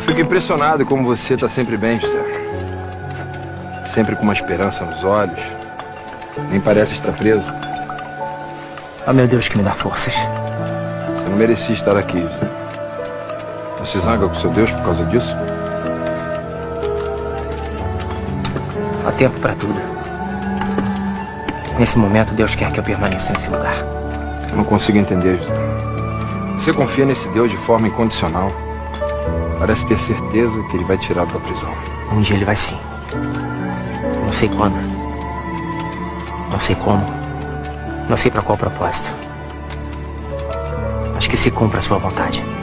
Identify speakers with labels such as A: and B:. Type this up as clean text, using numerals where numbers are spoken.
A: Fico impressionado como você está sempre bem, José. Sempre com uma esperança nos olhos. Nem parece estar preso.
B: Oh, meu Deus, que me dá forças.
A: Você não merecia estar aqui, José. Você zanga com seu Deus por causa disso?
B: Há tempo para tudo. Nesse momento, Deus quer que eu permaneça nesse lugar.
A: Eu não consigo entender, José. Você confia nesse Deus de forma incondicional. Parece ter certeza que ele vai tirar da prisão.
B: Um dia ele vai sim. Não sei quando. Não sei como. Não sei para qual propósito. Mas que se cumpra a sua vontade.